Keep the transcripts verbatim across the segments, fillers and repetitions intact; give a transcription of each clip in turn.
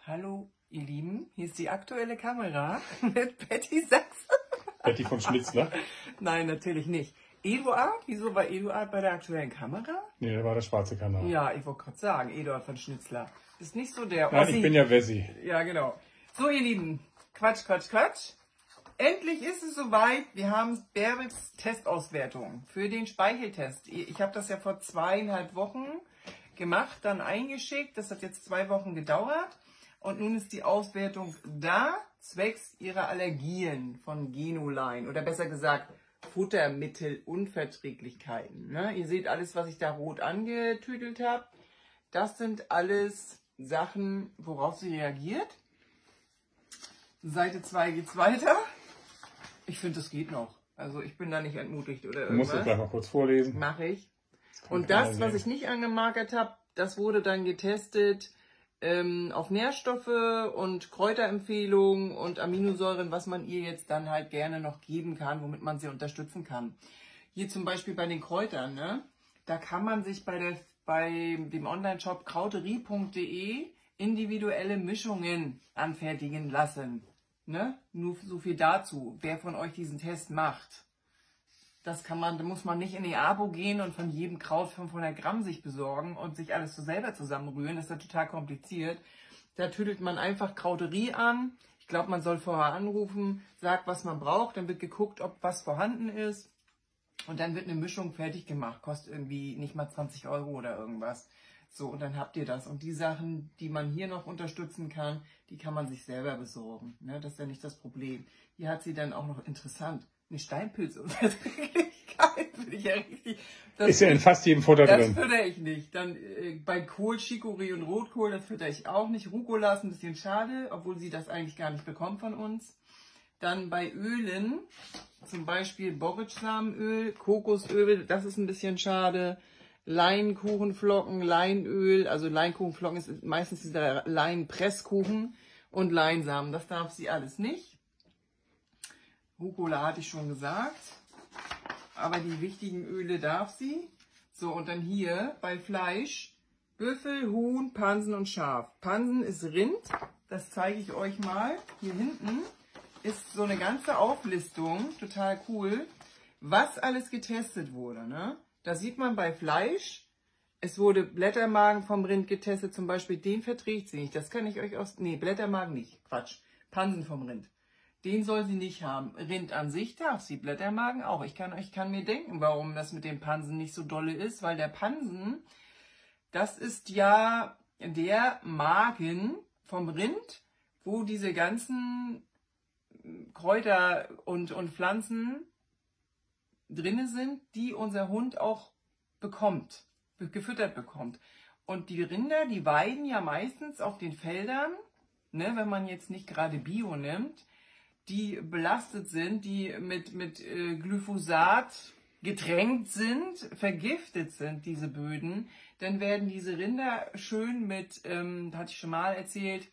Hallo, ihr Lieben, hier ist die aktuelle Kamera mit Patty Sachs. Patty von Schnitzler? Nein, natürlich nicht. Eduard? Wieso war Eduard bei der aktuellen Kamera? Nee, der war der schwarze Kanal. Ja, ich wollte gerade sagen, Eduard von Schnitzler. Ist nicht so der Nein, Ossi. ich bin ja Wessi. Ja, genau. So, ihr Lieben, Quatsch, Quatsch, Quatsch. Endlich ist es soweit. Wir haben Bärwitz Testauswertung für den Speicheltest. Ich habe das ja vor zweieinhalb Wochen gemacht, dann eingeschickt. Das hat jetzt zwei Wochen gedauert. Und nun ist die Auswertung da, zwecks ihrer Allergien von Genoline. Oder besser gesagt, Futtermittelunverträglichkeiten. Ne? Ihr seht alles, was ich da rot angetüdelt habe. Das sind alles Sachen, worauf sie reagiert. Seite zwei geht's weiter. Ich finde, das geht noch. Also ich bin da nicht entmutigt oder irgendwas. Du musst das gleich mal kurz vorlesen. Mache ich. Und das, was ich nicht angemarkert habe, das wurde dann getestet ähm, auf Nährstoffe und Kräuterempfehlungen und Aminosäuren, was man ihr jetzt dann halt gerne noch geben kann, womit man sie unterstützen kann. Hier zum Beispiel bei den Kräutern, ne? Da kann man sich bei, der, bei dem Online-Shop krauterie punkt de individuelle Mischungen anfertigen lassen. Ne? Nur so viel dazu, wer von euch diesen Test macht. Das kann man, da muss man nicht in die Abo gehen und von jedem Kraut fünfhundert Gramm sich besorgen und sich alles so selber zusammenrühren. Das ist ja total kompliziert. Da tüdelt man einfach Krauterie an. Ich glaube, man soll vorher anrufen, sagt, was man braucht. Dann wird geguckt, ob was vorhanden ist. Und dann wird eine Mischung fertig gemacht. Kostet irgendwie nicht mal zwanzig Euro oder irgendwas. So, und dann habt ihr das. Und die Sachen, die man hier noch unterstützen kann, die kann man sich selber besorgen. Ne? Das ist ja nicht das Problem. Hier hat sie dann auch noch interessant eine Steinpilzunverträglichkeit. Finde ich ja richtig. Das ist ja in fast jedem Futter das drin. Das fütter ich nicht. Dann äh, bei Kohl, Chicorée und Rotkohl, das fütter ich auch nicht. Rucola ist ein bisschen schade, obwohl sie das eigentlich gar nicht bekommt von uns. Dann bei Ölen, zum Beispiel Borretschsamenöl, Kokosöl, das ist ein bisschen schade. Leinkuchenflocken, Leinöl, also Leinkuchenflocken ist meistens dieser Leinpresskuchen und Leinsamen. Das darf sie alles nicht. Rucola hatte ich schon gesagt, aber die wichtigen Öle darf sie. So, und dann hier bei Fleisch, Büffel, Huhn, Pansen und Schaf. Pansen ist Rind, das zeige ich euch mal. Hier hinten ist so eine ganze Auflistung, total cool, was alles getestet wurde. Ne? Da sieht man bei Fleisch, es wurde Blättermagen vom Rind getestet, zum Beispiel, den verträgt sie nicht. Das kann ich euch aus... Nee, Blättermagen nicht, Quatsch. Pansen vom Rind. Den soll sie nicht haben. Rind an sich darf sie, Blättermagen auch. Ich kann euch kann mir denken, warum das mit dem Pansen nicht so dolle ist, weil der Pansen, das ist ja der Magen vom Rind, wo diese ganzen Kräuter und, und Pflanzen drinne sind, die unser Hund auch bekommt, gefüttert bekommt. Und die Rinder, die weiden ja meistens auf den Feldern, ne, wenn man jetzt nicht gerade Bio nimmt, die belastet sind, die mit, mit äh, Glyphosat getränkt sind, vergiftet sind, diese Böden, dann werden diese Rinder schön mit, ähm, da hatte ich schon mal erzählt,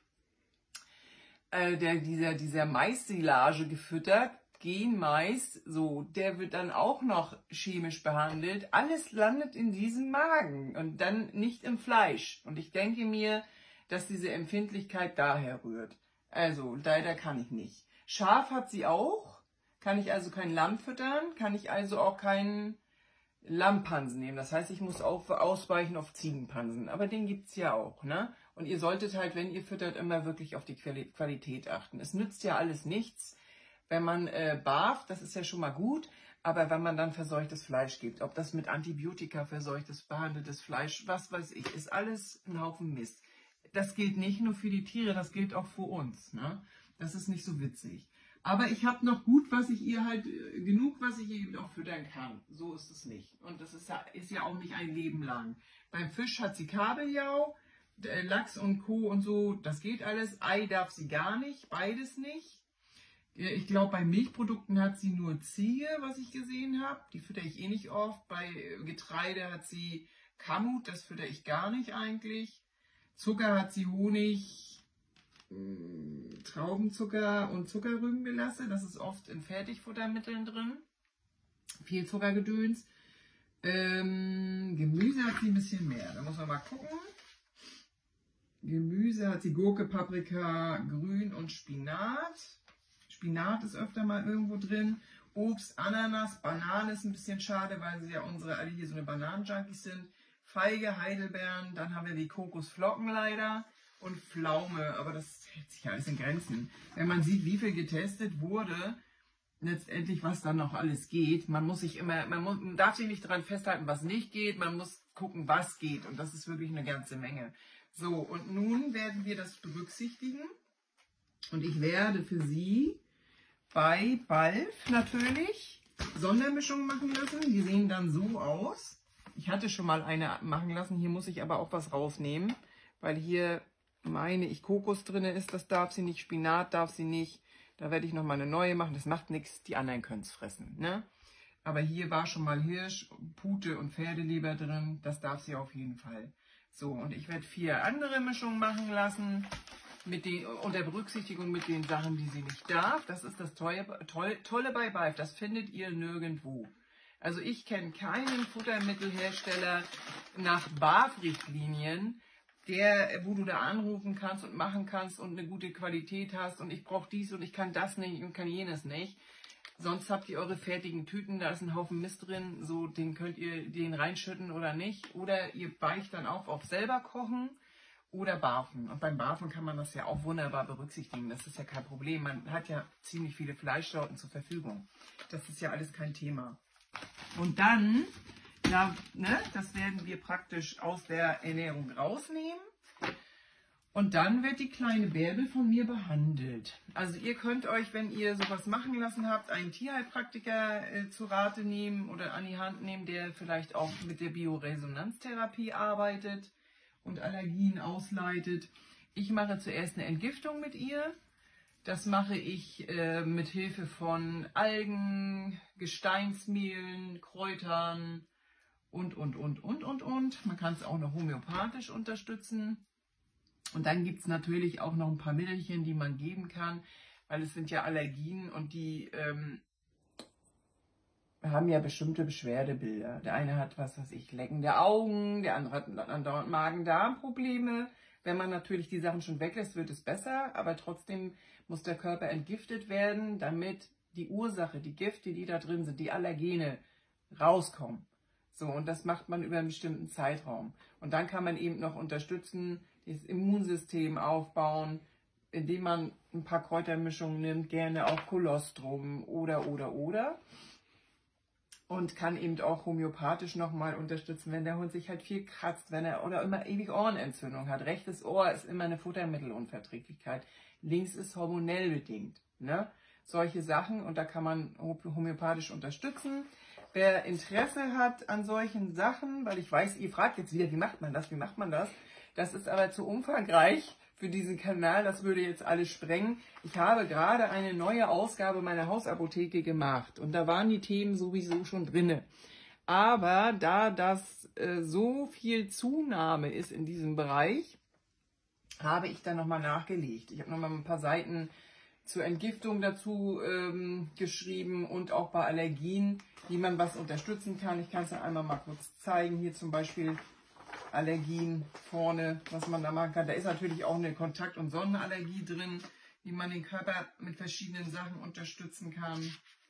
äh, der, dieser, dieser Mais-Silage gefüttert, Genmais, so, der wird dann auch noch chemisch behandelt. Alles landet in diesem Magen und dann nicht im Fleisch. Und ich denke mir, dass diese Empfindlichkeit daher rührt. Also, leider kann ich nicht. Schaf hat sie auch, kann ich also kein Lamm füttern, kann ich also auch keinen Lammpansen nehmen. Das heißt, ich muss auch ausweichen auf Ziegenpansen, aber den gibt es ja auch. Ne? Und ihr solltet halt, wenn ihr füttert, immer wirklich auf die Qualität achten. Es nützt ja alles nichts, wenn man äh, barft, das ist ja schon mal gut, aber wenn man dann verseuchtes Fleisch gibt, ob das mit Antibiotika verseuchtes, behandeltes Fleisch, was weiß ich, ist alles ein Haufen Mist. Das gilt nicht nur für die Tiere, das gilt auch für uns. Ne? Das ist nicht so witzig. Aber ich habe noch gut, was ich ihr halt, genug, was ich ihr eben auch füttern kann. So ist es nicht. Und das ist ja, ist ja auch nicht ein Leben lang. Beim Fisch hat sie Kabeljau, Lachs und Co. und so, das geht alles. Ei darf sie gar nicht, beides nicht. Ich glaube, bei Milchprodukten hat sie nur Ziege, was ich gesehen habe. Die fütter ich eh nicht oft. Bei Getreide hat sie Kamut, das fütter ich gar nicht eigentlich. Zucker hat sie Honig, Traubenzucker und Zuckerrübengelasse. Das ist oft in Fertigfuttermitteln drin. Viel Zuckergedöns. Ähm, Gemüse hat sie ein bisschen mehr. Da muss man mal gucken. Gemüse hat sie Gurke, Paprika, Grün und Spinat. Spinat ist öfter mal irgendwo drin. Obst, Ananas, Banane ist ein bisschen schade, weil sie ja unsere alle hier so eine Bananen-Junkies sind. Feige, Heidelbeeren, dann haben wir die Kokosflocken leider und Pflaume, aber das hält sich alles in Grenzen. Wenn man sieht, wie viel getestet wurde, letztendlich was dann noch alles geht, man muss sich immer, man, muss, man darf sich nicht daran festhalten, was nicht geht, man muss gucken, was geht und das ist wirklich eine ganze Menge. So, und nun werden wir das berücksichtigen und ich werde für Sie bei Balf natürlich Sondermischungen machen lassen. Die sehen dann so aus. Ich hatte schon mal eine machen lassen, hier muss ich aber auch was rausnehmen, weil hier meine ich Kokos drin ist, das darf sie nicht, Spinat darf sie nicht. Da werde ich nochmal eine neue machen, das macht nichts, die anderen können es fressen. Ne? Aber hier war schon mal Hirsch, Pute und Pferdeleber drin, das darf sie auf jeden Fall. So, und ich werde vier andere Mischungen machen lassen, mit den, unter Berücksichtigung mit den Sachen, die sie nicht darf. Das ist das Tolle, toll, Tolle bei Balf, das findet ihr nirgendwo. Also ich kenne keinen Futtermittelhersteller nach B A F-Richtlinien, der, wo du da anrufen kannst und machen kannst und eine gute Qualität hast und ich brauche dies und ich kann das nicht und kann jenes nicht. Sonst habt ihr eure fertigen Tüten, da ist ein Haufen Mist drin, so den könnt ihr den reinschütten oder nicht. Oder ihr weicht dann auch auf selber kochen oder barfen. Und beim Barfen kann man das ja auch wunderbar berücksichtigen, das ist ja kein Problem. Man hat ja ziemlich viele Fleischsorten zur Verfügung. Das ist ja alles kein Thema. Und dann, ja, ne, das werden wir praktisch aus der Ernährung rausnehmen. Und dann wird die kleine Bärbel von mir behandelt. Also ihr könnt euch, wenn ihr sowas machen lassen habt, einen Tierheilpraktiker äh, zu Rate nehmen oder an die Hand nehmen, der vielleicht auch mit der Bioresonanztherapie arbeitet und Allergien ausleitet. Ich mache zuerst eine Entgiftung mit ihr. Das mache ich äh, mit Hilfe von Algen, Gesteinsmehlen, Kräutern und, und, und, und, und, und. Man kann es auch noch homöopathisch unterstützen. Und dann gibt es natürlich auch noch ein paar Mittelchen, die man geben kann, weil es sind ja Allergien und die ähm, haben ja bestimmte Beschwerdebilder. Der eine hat, was weiß ich, leckende Augen, der andere hat andauernd Magen-Darm-Probleme. Wenn man natürlich die Sachen schon weglässt, wird es besser, aber trotzdem muss der Körper entgiftet werden, damit die Ursache, die Gifte, die da drin sind, die Allergene, rauskommen. So, und das macht man über einen bestimmten Zeitraum. Und dann kann man eben noch unterstützen, das Immunsystem aufbauen, indem man ein paar Kräutermischungen nimmt, gerne auch Kolostrum oder, oder, oder. Und kann eben auch homöopathisch nochmal unterstützen, wenn der Hund sich halt viel kratzt, wenn er oder immer ewig Ohrenentzündung hat. Rechtes Ohr ist immer eine Futtermittelunverträglichkeit. Links ist hormonell bedingt. Ne? Solche Sachen und da kann man homöopathisch unterstützen. Wer Interesse hat an solchen Sachen, weil ich weiß, ihr fragt jetzt wieder, wie macht man das, wie macht man das? Das ist aber zu umfangreich für diesen Kanal, das würde jetzt alles sprengen. Ich habe gerade eine neue Ausgabe meiner Hausapotheke gemacht und da waren die Themen sowieso schon drinne. Aber da das äh, so viel Zunahme ist in diesem Bereich, habe ich dann nochmal nachgelegt. Ich habe nochmal ein paar Seiten zur Entgiftung dazu ähm, geschrieben und auch bei Allergien, wie man was unterstützen kann. Ich kann es dann einmal mal kurz zeigen. Hier zum Beispiel Allergien vorne, was man da machen kann. Da ist natürlich auch eine Kontakt- und Sonnenallergie drin, wie man den Körper mit verschiedenen Sachen unterstützen kann.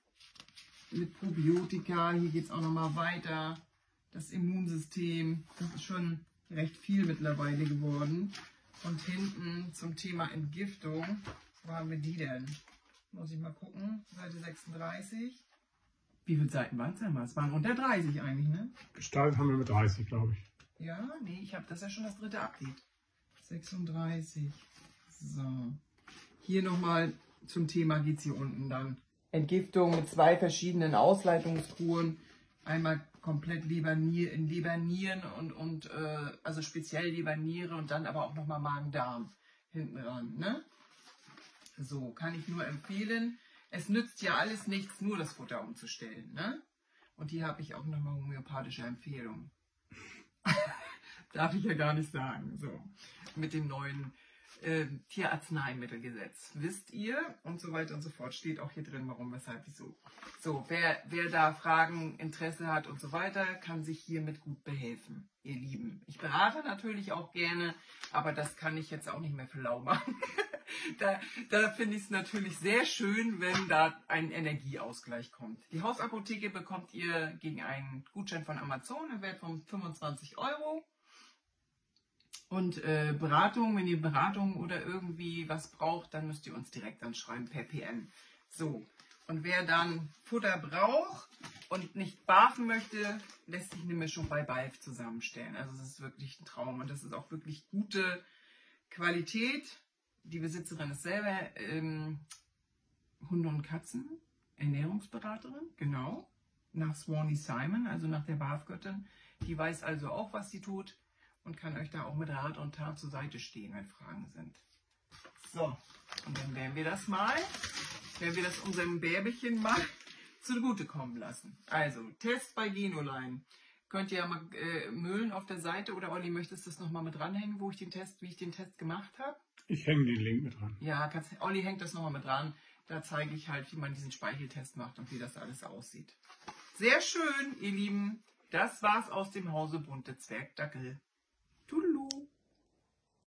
Mit Probiotika, hier geht es auch nochmal weiter. Das Immunsystem, das ist schon recht viel mittlerweile geworden. Und hinten zum Thema Entgiftung, wo haben wir die denn? Muss ich mal gucken, Seite sechsunddreißig. Wie viele Seiten waren es denn mal? Es waren unter dreißig eigentlich, ne? Gestaltet haben wir mit dreißig, glaube ich. Ja, nee, ich habe das ist ja schon das dritte Update. sechsunddreißig. So. Hier nochmal zum Thema geht es hier unten dann. Entgiftung mit zwei verschiedenen Ausleitungskuren. Einmal komplett Leber, Nier, in Leber, Nieren und, und äh, also speziell Leber, Niere und dann aber auch nochmal Magen-Darm hinten ran. Ne? So, kann ich nur empfehlen. Es nützt ja alles nichts, nur das Futter umzustellen. Ne? Und hier habe ich auch nochmal homöopathische Empfehlungen. Darf ich ja gar nicht sagen. So, mit dem neuen äh, Tierarzneimittelgesetz. Wisst ihr? Und so weiter und so fort. Steht auch hier drin, warum, weshalb, wieso. So, wer, wer da Fragen, Interesse hat und so weiter, kann sich hiermit gut behelfen, ihr Lieben. Ich berate natürlich auch gerne, aber das kann ich jetzt auch nicht mehr für lau machen. Da, da finde ich es natürlich sehr schön, wenn da ein Energieausgleich kommt. Die Hausapotheke bekommt ihr gegen einen Gutschein von Amazon im Wert von fünfundzwanzig Euro. Und äh, Beratung, wenn ihr Beratung oder irgendwie was braucht, dann müsst ihr uns direkt anschreiben per P M. So, und wer dann Futter braucht und nicht barfen möchte, lässt sich eine Mischung bei Balf zusammenstellen. Also es ist wirklich ein Traum und das ist auch wirklich gute Qualität. Die Besitzerin ist selber ähm, Hunde- und Katzen, Ernährungsberaterin, genau, nach Swanee Simon, also nach der Barfgöttin. Die weiß also auch, was sie tut und kann euch da auch mit Rat und Tat zur Seite stehen, wenn Fragen sind. So, und dann werden wir das mal, werden wir das unserem Bärbchen mal zugutekommen lassen. Also, Test bei Genoline. Könnt ihr ja mal äh, müllen auf der Seite, oder Olli, möchtest du das nochmal mit dranhängen, wo ich den Test, wie ich den Test gemacht habe? Ich hänge den Link mit dran. Ja, kannst, Olli hängt das nochmal mit dran. Da zeige ich halt, wie man diesen Speicheltest macht und wie das alles aussieht. Sehr schön, ihr Lieben. Das war's aus dem Hause Bunte Zwergdackel. Tudelu.